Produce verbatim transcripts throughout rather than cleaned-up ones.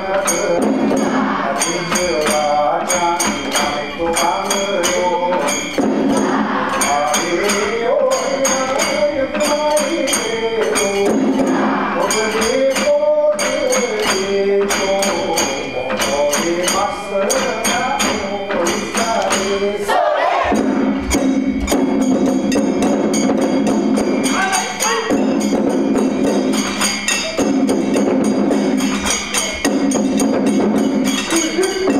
Thank you.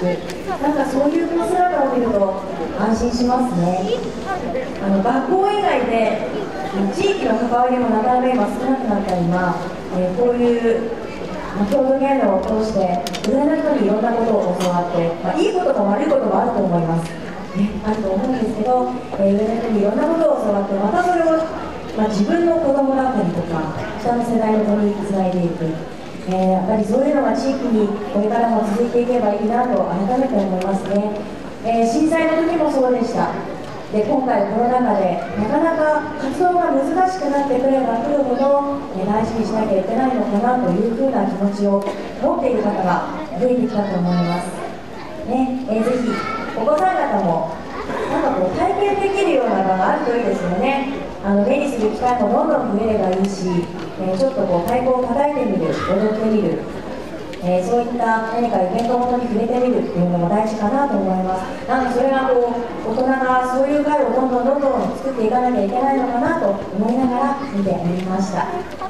く、なんかそういう姿を見ると安心しますね。あの学校以外で地域の関わりもなかなか今少なくなった今、えー、こういう郷土芸能を通して上の人にいろんなことを教わって、まあ、いいことも悪いこともあると思います、ね、あると思うんですけど、えー、上の人にいろんなことを教わって、またそれを、まあ、自分の子供だったりとか下の世代の子につないでいく、えー、やっぱりそういうのが地域にこれからも続いていけばいいなと改めて思いますね、えー、震災の時もそうでした。で今回コロナ禍でなかなか活動が難しくなってくればくるほど、えー、大事にしなきゃいけないのかなというふうな気持ちを持っている方が増えてきたと思います、ねえー、ぜひお子さん方もなんかこう体験できるような場があるといいですよね。あの目にする機会もどんどん増えればいいし、えー、ちょっとこう太鼓を叩いてみる、踊ってみる、えー、そういった何かイベントごとに触れてみるっていうのも大事かなと思います。なのでそれがこう大人がそういう会をどんどんどんどん作っていかなきゃいけないのかなと思いながら見ておりました。